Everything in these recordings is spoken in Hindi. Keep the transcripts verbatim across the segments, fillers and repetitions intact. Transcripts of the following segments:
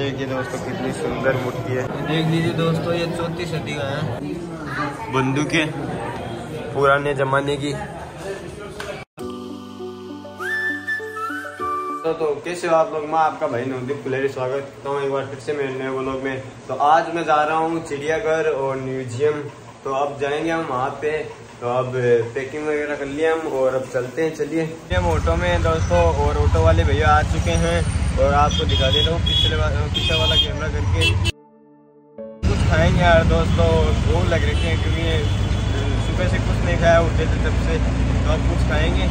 देखिए दोस्तों कितनी सुंदर मूर्ति है। देख लीजिए दोस्तों, ये चौथी सदी का है। बंदूकें पुराने जमाने की। तो, तो कैसे हो आप लोग? मैं आपका भाई नवदीप कुलेरी स्वागत करता हूँ एक बार फिर से मेरे नए व्लॉग में। तो आज मैं जा रहा हूँ चिड़ियाघर और म्यूजियम। तो अब जाएंगे हम वहाँ पे। तो अब पैकिंग वगैरह कर लिया हम और अब चलते हैं। चलिए, हम ऑटो में हैं दोस्तों और ऑटो वाले भैया आ चुके हैं और आपको दिखा देता हूँ पिछले पीछे वाला कैमरा करके। कुछ खाएंगे यार दोस्तों, भूख लग रही है क्योंकि सुबह से कुछ नहीं खाया उठे थे तब से। तो अब कुछ खाएंगे।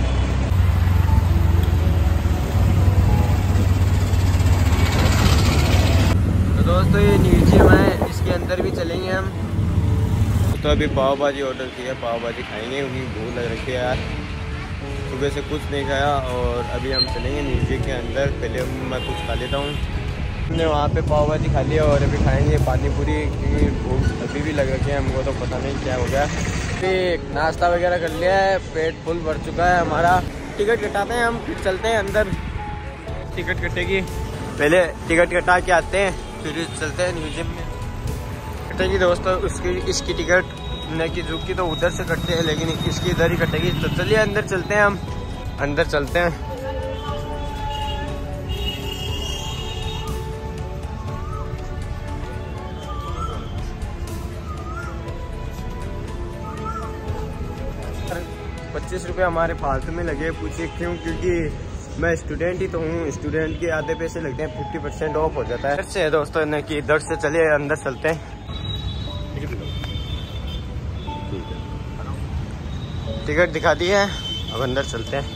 तो दोस्तों ये म्यूजियम है, इसके अंदर भी चलेंगे हम। तो अभी पाव भाजी ऑर्डर किया, पाव भाजी खाएंगे क्योंकि भूख लग रखी है यार, सुबह से कुछ नहीं खाया। और अभी हम चलेंगे म्यूजियम के अंदर। पहले मैं कुछ खा लेता हूँ। हमने वहाँ पे पाव भाजी खा लिया और अभी खाएंगे पानी पूरी क्योंकि भूख अभी भी लग रखी है हमको। तो पता नहीं क्या हो गया। फिर नाश्ता वगैरह कर लिया है, पेट फुल भर चुका है हमारा। टिकट कटाते हैं हम, फिर चलते हैं अंदर। टिकट कटेगी, पहले टिकट कटा के आते हैं फिर चलते हैं म्यूजियम में। कटेगी दोस्तों उसकी, इसकी टिकट न की जू की तो उधर से कटते हैं, लेकिन इसकी इधर ही कटेगी। तो चलिए अंदर चलते हैं हम, अंदर चलते हैं। पच्चीस रुपये हमारे फालतू में लगे। पूछिए क्यों? क्योंकि मैं स्टूडेंट ही तो हूँ। स्टूडेंट के आधे पैसे लगते हैं, फिफ्टी परसेंट ऑफ हो जाता है। इधर से है दोस्तों न कि इधर से। चलिए अंदर चलते हैं। टिकट दिखा दी है, अब अंदर चलते हैं।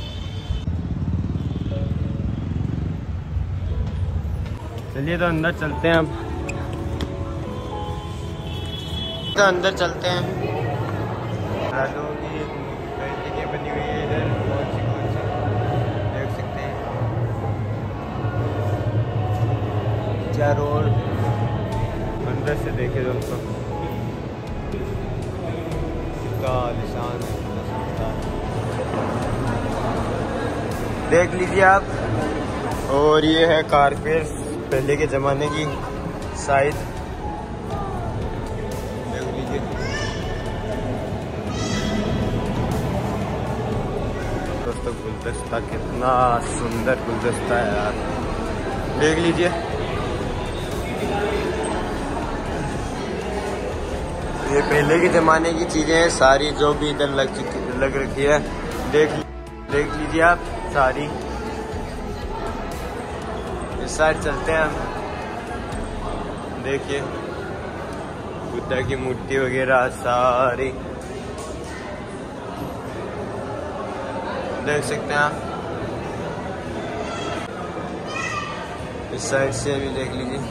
चलिए तो अंदर चलते हैं अब। तो अंदर चलते हैं। राजों की पेंटिंगें बनी हुई है इधर, बहुत सी कौन सी देख सकते हैं। चारों ओर अंदर से देखे दोस्तों कितना आलिशान है, देख लीजिए आप। और ये है कारपेट पहले के ज़माने की शायद, देख लीजिए। दोस्तों गुलदस्ता कितना सुंदर गुलदस्ता है यार, देख लीजिए। ये पहले के ज़माने की चीज़ें हैं सारी, जो भी इधर लग चुकी लग रखी है। देख देख लीजिए आप सारी। इस साइड चलते हैं हम। देखिए बुद्धा की मूर्ति वगैरह सारी देख सकते हैं आप। इस साइड से भी देख लीजिए।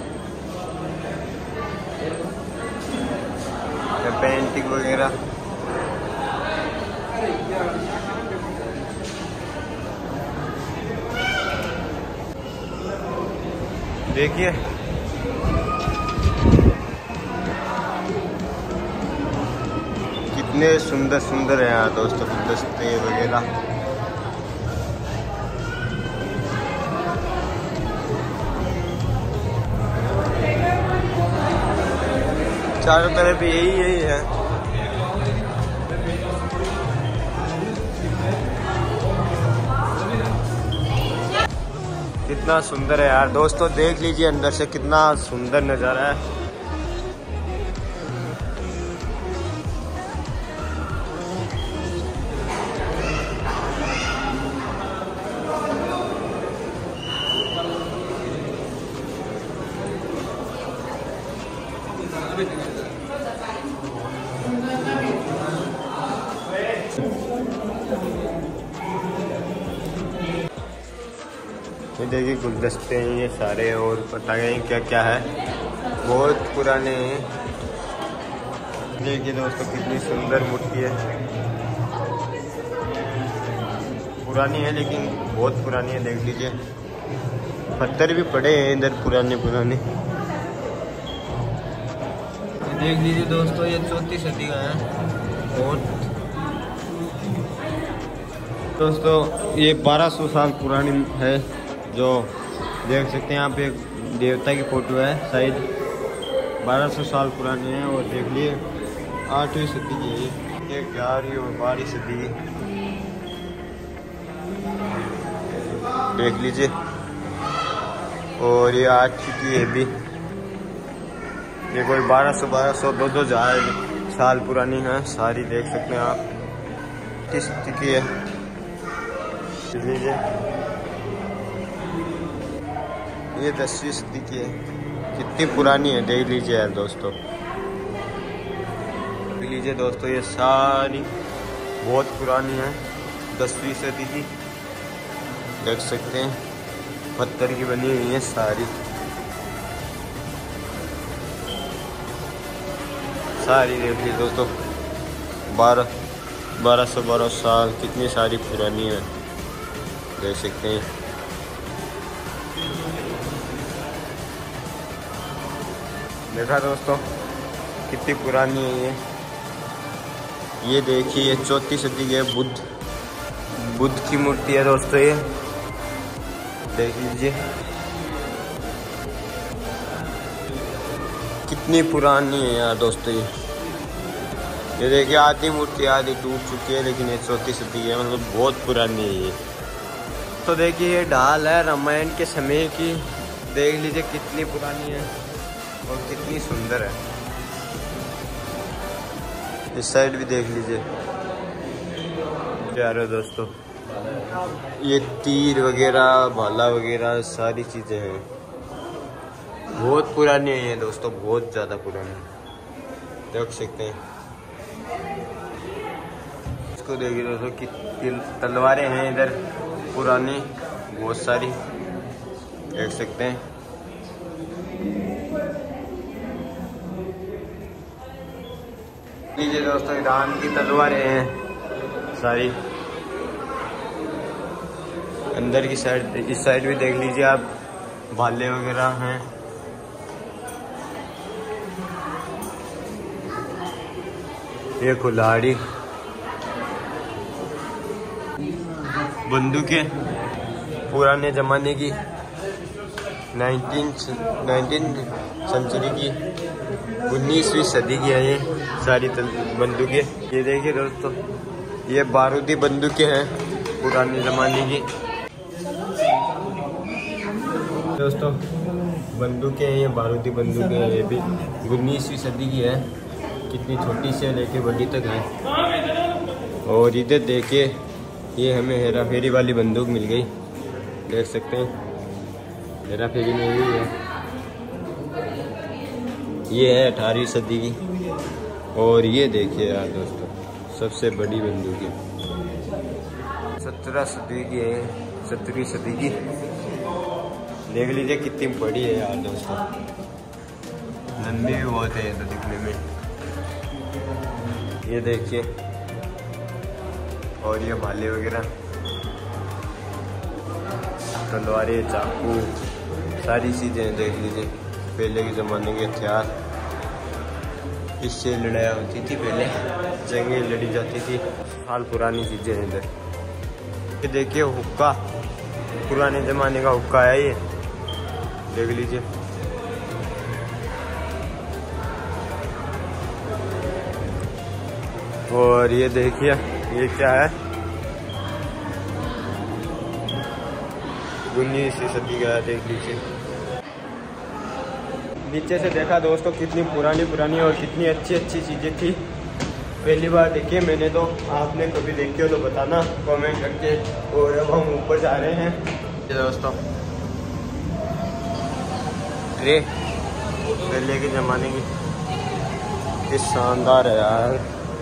पेंटिंग वगैरह देखिए। कितने सुंदर सुंदर है यहाँ दोस्तों गुलदस्ते वगैरह। चारों तरफ यही यही है। कितना सुंदर है यार दोस्तों, देख लीजिए अंदर से कितना सुंदर नज़ारा है। ये देखिए गुलदस्ते हैं ये सारे, और पता नहीं क्या क्या है, बहुत पुराने हैं। देखिए दोस्तों कितनी सुंदर मूर्ति है, पुरानी है लेकिन बहुत पुरानी है। देख लीजिए पत्थर भी पड़े हैं इधर पुराने पुराने। देख लीजिए दोस्तों, ये चौथी सदी का है बहुत। दोस्तों ये बारह सौ साल पुरानी है जो देख सकते हैं यहाँ पे एक देवता की फोटो है, शायद बारह सौ साल पुरानी है। और देख लिए आठवीं सदी की है, ये ग्यारहवीं और बारहवीं सदी की, देख लीजिए। और ये आठवीं की है भी, ये कोई बारह सौ बारह सौ दो दो हजार साल पुरानी है सारी, देख सकते हैं आप। किस सदी की है देख लीजिए, ये दसवीं सदी की है, कितनी पुरानी है देख लीजिए यार दोस्तों। देख लीजिए दोस्तों, ये सारी बहुत पुरानी है, दसवीं सदी की, देख सकते हैं पत्थर की बनी हुई है सारी सारी देख लीजिए दोस्तों। बारह बारह सौ बारह साल, कितनी सारी पुरानी है, देख सकते हैं। देखा दोस्तों कितनी पुरानी है ये ये देखिए, ये चौथी सदी की है, बुद्ध बुद्ध की मूर्ति है दोस्तों, ये देख लीजिए कितनी पुरानी है यार दोस्तों। ये ये देखिए आधी मूर्ति आधी टूट चुकी है, लेकिन ये चौथी सदी की है, मतलब बहुत पुरानी है ये। तो देखिए ये ढाल है रामायण के समय की, देख लीजिए कितनी पुरानी है और कितनी सुंदर है। इस साइड भी देख लीजिए प्यारे दोस्तों, ये तीर वगैरह भाला वगैरह सारी चीज़ें हैं, बहुत पुरानी है ये दोस्तों, बहुत ज़्यादा पुरानी, देख सकते हैं। इसको देखिए दोस्तों, कितनी तलवारें हैं इधर पुरानी, बहुत सारी, देख सकते हैं। लीजिए दोस्तों, ईरान की तलवारें हैं सारी, अंदर की साइड, इस साइड भी देख लीजिए आप, भाले वगैरह हैं। ये कुल्हाड़ी, बंदूकें पुराने ज़माने की, नाइनटीन नाइनटीन सेंचुरी की, उन्नीसवीं सदी की है ये सारी बंदूकें। ये देखिए दोस्तों, ये बारूदी बंदूकें हैं पुराने ज़माने की दोस्तों, बंदूकें हैं ये, बारूदी बंदूकें हैं, ये भी उन्नीसवीं सदी की है, कितनी छोटी से लेके बड़ी तक है। और इधर देखिए, ये हमें हेरा फेरी वाली बंदूक मिल गई, देख सकते हैं हेरा फेरी में हुई है, ये है अठारहवीं सदी की। और ये देखिए यार दोस्तों, सबसे बड़ी बंदूक है, सत्रह सदी की है, सत्रहवीं सदी की, देख लीजिए कितनी बड़ी है यार दोस्तों, लंबी भी बहुत है तो दिखने में, ये देखिए। और ये भाले वगैरह, तलवारें, चाकू, सारी चीज़ें देख लीजिए, पहले के ज़माने के हथियार, इससे लड़ाई होती थी पहले, जंगें लड़ी जाती थी, साल पुरानी चीज़ें हैं इधर। ये देखिए हुक्का, पुराने ज़माने का हुक्का है ये, देख लीजिए। और ये देखिए, ये क्या है, उन्नीसवीं सदी का, देख लीजिए। नीचे से देखा दोस्तों, कितनी पुरानी पुरानी और कितनी अच्छी अच्छी चीज़ें थी, पहली बार देखी है मैंने, तो आपने कभी देखी हो तो बताना कमेंट करके। और अब हम ऊपर जा रहे हैं। ये दोस्तों ट्रे पहले के ज़माने की, किस शानदार है यार,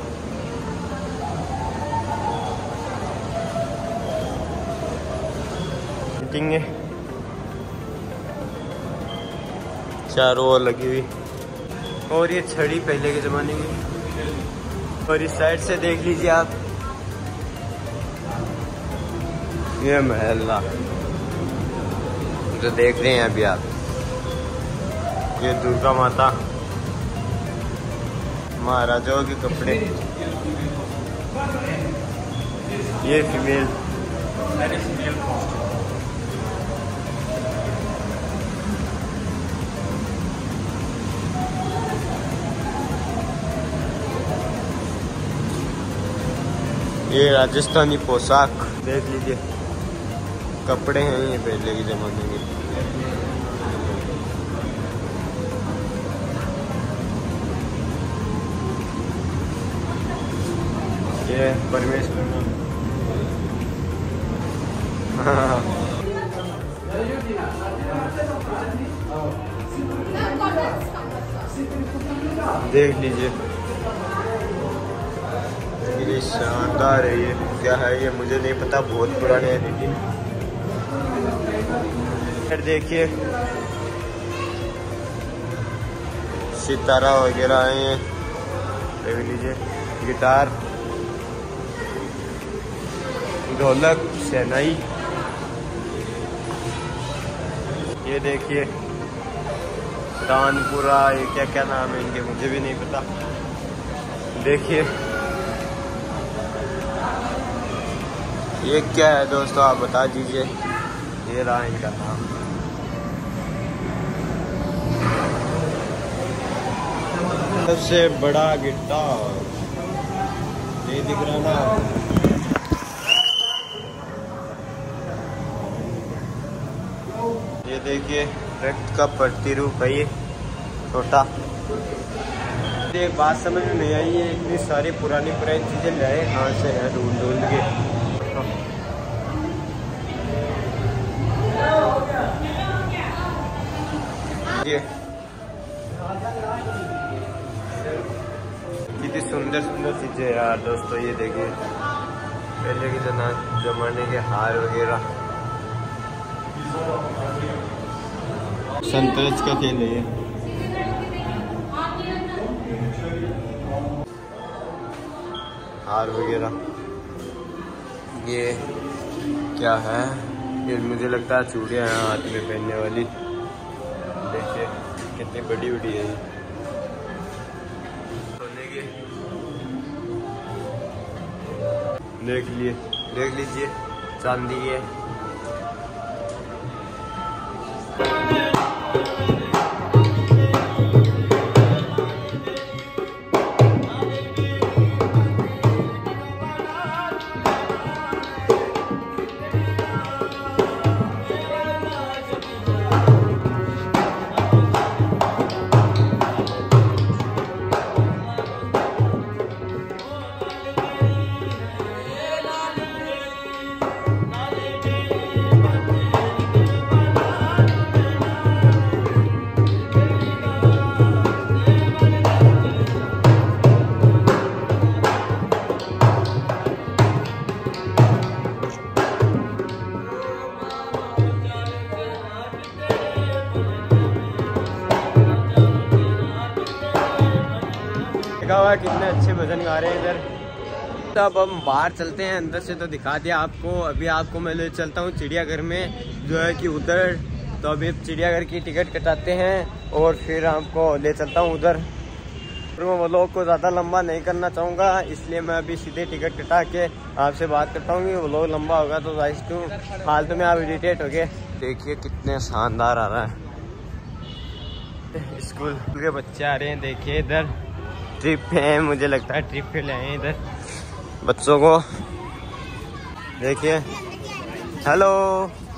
चारों ओर लगी हुई। और ये छड़ी पहले के ज़माने की। और इस साइड से देख लीजिए आप, ये महल जो देख रहे हैं अभी आप, ये दुर्गा माता, महाराजाओं के कपड़े, ये फीमेल, ये राजस्थानी पोशाक देख लीजिए, कपड़े हैं ये पहले के जमाने के। ये परमेश्वर देख लीजिए, ये शानदार है। ये क्या है ये मुझे नहीं पता, बहुत पुराने है लेकिन फिर देखिए सितारा वगैरह है, देख लीजिए, गिटार, ढोलक, शहनाई। ये देखिए तानपुरा, ये क्या क्या नाम है इनके मुझे भी नहीं पता। देखिए ये क्या है दोस्तों, आप बता दीजिए। ये रहा इनका नाम। सबसे बड़ा गिटार ये दिख रहा ना, ये देखिए रक्त का प्रतिरूप है ये छोटा। ये बात समझ में नहीं आई, ये इतनी सारी पुरानी पुरानी चीजें लाए कहाँ से है ढूंढ ढूंढ के। ये कितनी सुंदर सुंदर चीजें यार दोस्तों। ये देखिए पहले के जमाने के हार वगैरह। संतोष का खेल है ये। हार वगैरह ये क्या है, ये मुझे लगता है चूड़ियाँ हैं हाथ में पहनने वाली। देखिए कितनी बड़ी बड़ी है ये सोने की। देख लिए देख लीजिए चांदी है। हुआ कितने अच्छे भजन गा रहे हैं इधर। तो अब हम बाहर चलते हैं, अंदर से तो दिखा दिया आपको। अभी आपको मैं ले चलता हूँ चिड़ियाघर में, जो है कि उधर। तो अभी चिड़ियाघर की टिकट कटाते हैं और फिर आपको ले चलता हूँ उधर। तो मैं वो लोग को ज़्यादा लंबा नहीं करना चाहूँगा, इसलिए मैं अभी सीधे टिकट कटा के आपसे बात करता हूँ कि वो लोग लंबा होगा तो राइस टू फालतू में आप इरिटेट हो गए। देखिए कितने शानदार आ रहा है। स्कूल के बच्चे आ रहे हैं, देखिए इधर ट्रिप पे है, मुझे लगता है ट्रिप पे ले आए इधर बच्चों को। देखिए हेलो।